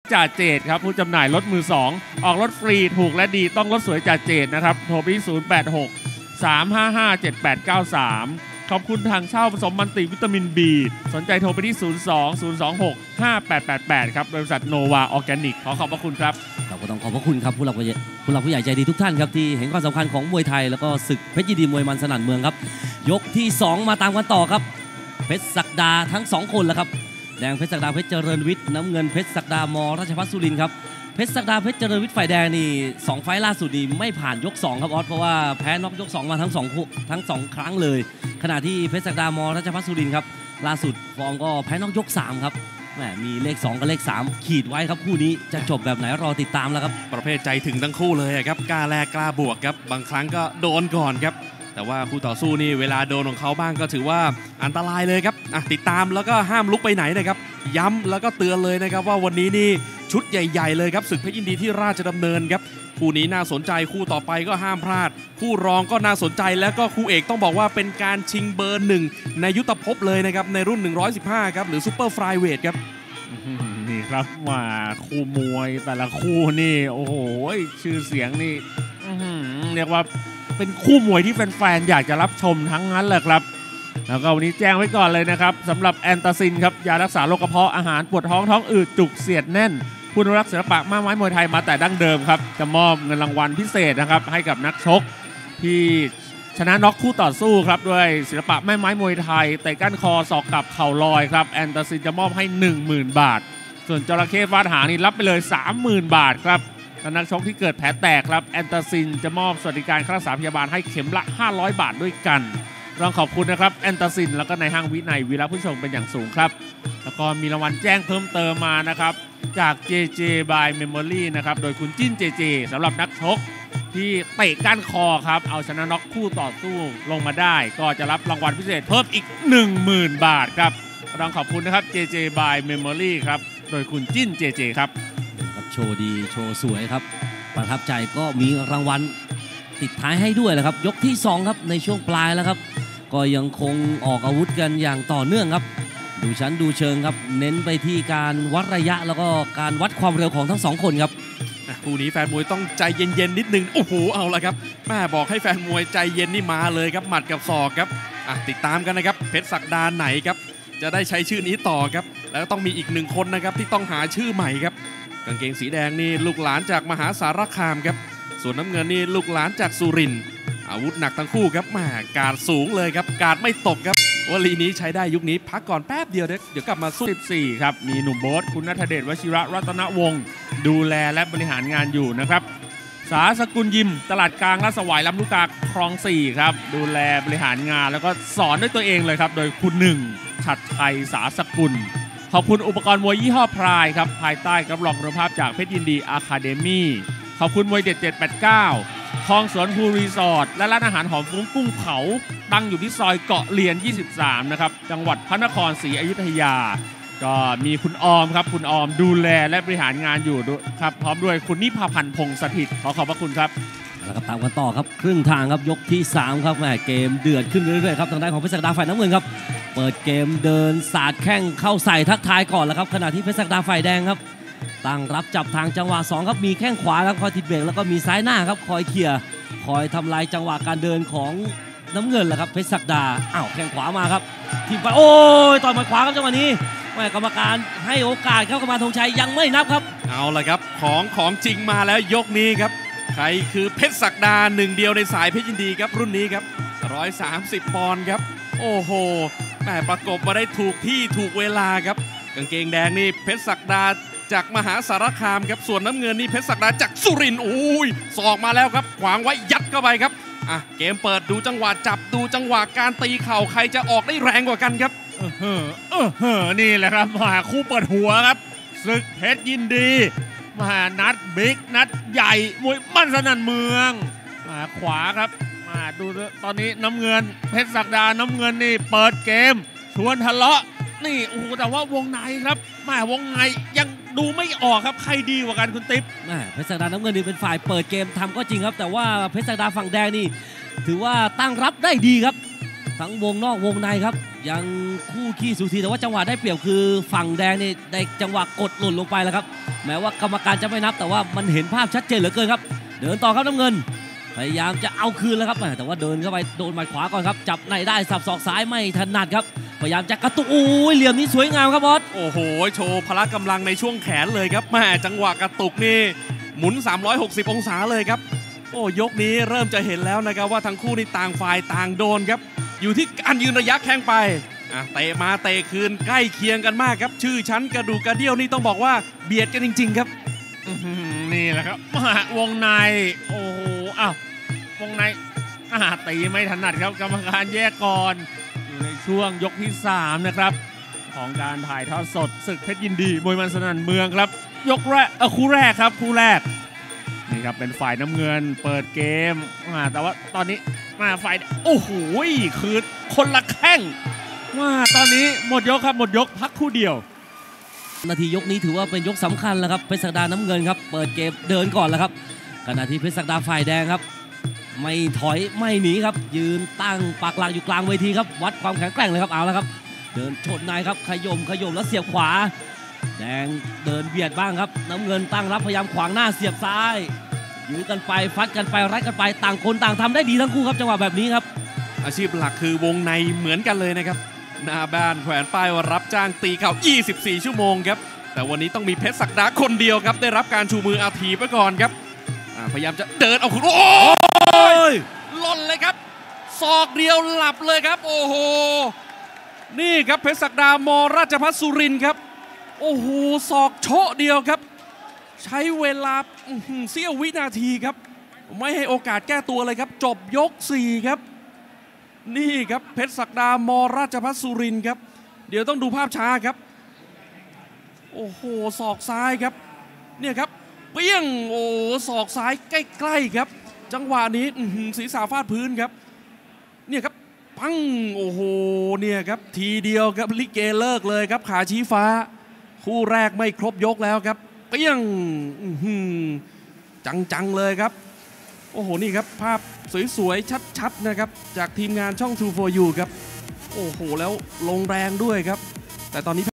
จ่าเจดครับผู้จำหน่ายรถมือ2ออกรถฟรีถูกและดีต้องรถสวยจ่าเจดนะครับโทรไปที่086 355 7893ขอบคุณทางเช่าผสมมันติวิตามิน B สนใจโทรไปที่02-026-5888ครับบริษัทโนวาออร์แกนิกขอบพระคุณครับเราก็ต้องขอบพระคุณครับผู้หลักผู้ใหญ่ใจดีทุกท่านครับที่เห็นความสำคัญของมวยไทยแล้วก็ศึกเพชรยินดีมวยมันสนั่นเมืองครับยกที่2มาตามกันต่อครับเพชรศักดาทั้ง2คนแล้วครับแดงเพชรศักดาเพชรเจริญวิทย์น้ำเงินเพชรศักดามราชภัฏสุรินทร์ครับเพชรศักดาเพชรเจริญวิทย์ฝ่ายแดงนี่2ไฟล์ล่าสุดนี่ไม่ผ่านยก2ครับออสเพราะว่าแพ้น็อกยก2มาทั้ง2ครั้งเลยขณะที่เพชรศักดามราชภัฏสุรินทร์ครับล่าสุดฟอร์มก็แพ้น็อกยก3ครับมีเลข2กับเลข3ขีดไว้ครับคู่นี้จะจบแบบไหนรอติดตามแล้วครับประเภทใจถึงทั้งคู่เลยครับกล้าแลกกล้าบวกครับบางครั้งก็โดนก่อนครับแต่ว่าคู่ต่อสู้นี่เวลาโดนของเขาบ้างก็ถือว่าอันตรายเลยครับติดตามแล้วก็ห้ามลุกไปไหนนะครับย้ำแล้วก็เตือนเลยนะครับว่าวันนี้นี่ชุดใหญ่ๆเลยครับศึกเพชรยินดีที่ราชดำเนินครับคู่นี้น่าสนใจคู่ต่อไปก็ห้ามพลาดคู่รองก็น่าสนใจแล้วก็คู่เอกต้องบอกว่าเป็นการชิงเบอร์1ในยุทธภพเลยนะครับในรุ่น115ครับหรือซูเปอร์ไฟล์เวทครับนี่ครับมาคู่มวยแต่ละคู่นี่โอ้โหชื่อเสียงนี่เรียกว่าเป็นคู่มวยที่แฟนๆอยากจะรับชมทั้งนั้นแหละครับแล้วก็วันนี้แจ้งไว้ก่อนเลยนะครับสำหรับแอนตาซินครับยารักษาโรคกระเพาะอาหารปวดท้องอืดจุกเสียดแน่นผู้อนุรักษ์ศิลปะม้าไม้มวยไทยมาแต่ดั้งเดิมครับจะมอบเงินรางวัลพิเศษนะครับให้กับนักชกที่ชนะน็อกคู่ต่อสู้ครับด้วยศิลปะแม่ไม้มวยไทยเตะก้านคอศอกกลับเข่าลอยครับแอนตาซินจะมอบให้ 10,000 บาทส่วนจระเข้ฟาดหางนี่รับไปเลย 30,000 บาทครับและนักชกที่เกิดแผลแตกครับแอนตาซินจะมอบสวัสดิการค่ารักษาพยาบาลให้เข็มละ500 บาทด้วยกันต้องขอบคุณนะครับแอนตาซินแล้วก็ในห้างวินัยวีระผู้ชมเป็นอย่างสูงครับแล้วก็มีรางวัลแจ้งเพิ่มเติมมานะครับจาก JJ by Memory นะครับโดยคุณจิ้น JJ สำหรับนักชกที่เตะก้านคอครับเอาชนะน็อกคู่ต่อสู้ลงมาได้ก็จะรับรางวัลพิเศษเพิ่มอีก 10,000 บาทครับต้องขอบคุณนะครับ JJ by Memory ครับโดยคุณจิ้น JJ ครับโชว์ดีโชว์สวยครับประทับใจก็มีรางวัลติดท้ายให้ด้วยแหละครับยกที่2ครับในช่วงปลายแล้วครับก็ยังคงออกอาวุธกันอย่างต่อเนื่องครับดูชั้นดูเชิงครับเน้นไปที่การวัดระยะแล้วก็การวัดความเร็วของทั้ง2คนครับคู่นี้แฟนมวยต้องใจเย็นๆนิดนึงโอ้โหเอาละครับแม่บอกให้แฟนมวยใจเย็นนี่มาเลยครับหมัดกับศอกครับติดตามกันนะครับเพชรศักดาไหนครับจะได้ใช้ชื่อนี้ต่อครับแล้วต้องมีอีก1คนนะครับที่ต้องหาชื่อใหม่ครับกางเกงสีแดงนี่ลูกหลานจากมหาสารคามครับส่วนน้ำเงินนี่ลูกหลานจากสุรินทร์อาวุธหนักทั้งคู่ครับการสูงเลยครับการไม่ตกครับวลีนี้ใช้ได้ยุคนี้พักก่อนแป๊บเดียวเดี๋ยวกลับมาสู้ 14ครับมีหนุ่มโบ๊ทคุณณัฐเดชวชิระรัตนวงศ์ดูแลและบริหารงานอยู่นะครับสาสกุลยิมตลาดกลางลาดสวายลำลูกกาคลอง4ครับดูแลบริหารงานแล้วก็สอนด้วยตัวเองเลยครับโดยคุณ1ฉัตรไทยสาสกุลขอบคุณอุปกรณ์มวยยี่ห้อพรายครับภายใต้รับรองคุณภาพจากเพชรยินดีอะคาเดมี่ขอบคุณมวยเด็ด789คลองสวนภูรีสอร์ทและร้านอาหารหอมฟุ้งกุ้งเผาตั้งอยู่ที่ซอยเกาะเลียน23นะครับจังหวัดพระนครศรีอยุธยาก็มีคุณออมครับคุณออมดูแลและบริหารงานอยู่ครับพร้อมด้วยคุณนิพาพันธ์พงษ์สถิตขอบพระคุณครับแล้วก็ตามกันต่อครับครึ่งทางครับยกที่3ครับเกมเดือดขึ้นเรื่อยๆครับทางด้านของเพชรศักดาฝ่ายน้ำเงินครับเปิดเกมเดินสาดแข้งเข้าใส่ทักทายก่อนแล้วครับขณะที่เพชรศักดาฝ่ายแดงครับตั้งรับจับทางจังหวะ2ครับมีแข้งขวาครับคอยติดเบรกแล้วก็มีซ้ายหน้าครับคอยเคลียร์คอยทำลายจังหวะการเดินของน้ำเงินแหละครับเพชรศักดาแข้งขวามาครับทีมไปโอ้ยต่อยหมัดขวาครับจังหวะนี้กรรมการให้โอกาสครับกรรมการธงชัยยังไม่นับครับเอาละครับของจริงมาแล้วยกนี้ครับใครคือเพชรศักดาหนึ่งเดียวในสายเพชรยินดีครับรุ่นนี้ครับ130 ปอนด์ครับโอ้โหประกบมาได้ถูกที่ถูกเวลาครับกางเกงแดงนี่เพชรศักดาจากมหาสารคามครับส่วนน้ำเงินนี่เพชรศักดาจากสุรินทร์อุ้ยศอกมาแล้วครับขวางไว้ยัดเข้าไปครับเกมเปิดดูจังหวะจับดูจังหวะการตีเข่าใครจะออกได้แรงกว่ากันครับนี่แหละครับมาคู่เปิดหัวครับศึกเพชรยินดีมานัดบิ๊กนัดใหญ่มวยมันสนั่นเมืองมาขวาครับมาดูตอนนี้น้ำเงินเพชรศักดาน้ำเงินนี่เปิดเกมชวนทะเลาะนี่โอ้โหแต่ว่าวงในครับวงในยังดูไม่ออกครับใครดีกว่ากันคุณติ๊บเพชรศักดาน้ำเงินนี่เป็นฝ่ายเปิดเกมทำก็จริงครับแต่ว่าเพชรศักดาฝั่งแดงนี่ถือว่าตั้งรับได้ดีครับทั้งวงนอกวงในครับยังคู่ขี้สูสีแต่ว่าจังหวะได้เปรียบคือฝั่งแดงนี่ได้จังหวะกดหล่นลงไปแล้วครับแม้ว่ากรรมการจะไม่นับแต่ว่ามันเห็นภาพชัดเจนเหลือเกินครับเดินต่อครับน้ำเงินพยายามจะเอาคืนแล้วครับแต่ว่าเดินเข้าไปโดนหมัดขวาก่อนครับจับในได้สับศอกซ้ายไม่ถนัดครับพยายามจะกระตุกโอ้ยเหลี่ยมนี้สวยงามครับบอสโอ้โหโชว์พละกำลังในช่วงแขนเลยครับแม่จังหวะกระตุกนี่หมุน360องศาเลยครับโอ้ยกนี้เริ่มจะเห็นแล้วนะครับว่าทั้งคู่นี่ต่างฝ่ายต่างโดนครับอยู่ที่การยืนระยะแข้งไปเตะมาเตะคืนใกล้เคียงกันมากครับชื่อชั้นกระดูกกระเดี่ยวนี่ต้องบอกว่าเบียดกันจริงๆครับนี่แหละครับวงในโอ้โหอ้าววงในตีไม่ถนัดครับกรรมการแยกก่อนอยู่ในช่วงยกที่3นะครับของการถ่ายทอดสดศึกเพชรยินดีมวยมันสนั่นเมืองครับยกแรกคู่แรกครับคู่แรกนี่ครับเป็นฝ่ายน้ำเงินเปิดเกมแต่ว่าตอนนี้ฝ่ายโอ้โหคือคนละแข้งตอนนี้หมดยกครับหมดยกพักคู่เดียวนาทียกนี้ถือว่าเป็นยกสำคัญแล้วครับเพชรศักดาน้ำเงินครับเปิดเกมเดินก่อนแล้วครับขณะที่เพชรศักดาฝ่ายแดงครับไม่ถอยไม่หนีครับยืนตั้งปักหลักอยู่กลางเวทีครับวัดความแข็งแกร่งเลยครับเอาแล้วครับเดินชนในครับขย่มแล้วเสียบขวาแดงเดินเบียดบ้างครับน้ำเงินตั้งรับพยายามขวางหน้าเสียบซ้ายยื้อกันไปฟัดกันไปรัดกันไปต่างคนต่างทำได้ดีทั้งคู่ครับจังหวะแบบนี้ครับอาชีพหลักคือวงในเหมือนกันเลยนะครับหน้าบ้านแขวนป้ายว่ารับจ้างตีเข่า24 ชั่วโมงครับแต่วันนี้ต้องมีเพชรศักดาคนเดียวครับได้รับการชูมืออาทีไปก่อนครับพยายามจะเดินเอาคุณโอ้ยล่นเลยครับศอกเดียวหลับเลยครับโอ้โหนี่ครับเพชรศักดามราชภัฏสุรินทร์ครับโอ้โหศอกโชะเดียวครับใช้เวลาเสี้ยววินาทีครับไม่ให้โอกาสแก้ตัวเลยครับจบยก4ครับนี่ครับเพชรศักดามราชภัฏสุรินทร์ครับเดี๋ยวต้องดูภาพช้าครับโอ้โหศอกซ้ายครับเนี่ยครับเปี้ยงโอ้ศอกซ้ายใกล้ๆครับจังหวะนี้ศีรษะฟาดพื้นครับเนี่ยครับปังโอ้โหเนี่ยครับทีเดียวครับลิเกเลิกเลยครับขาชี้ฟ้าคู่แรกไม่ครบยกแล้วครับเปี้ยงจังๆเลยครับโอ้โหนี่ครับภาพสวยๆชัดๆนะครับจากทีมงานช่อง True for You ครับโอ้โหแล้วลงแรงด้วยครับแต่ตอนนี้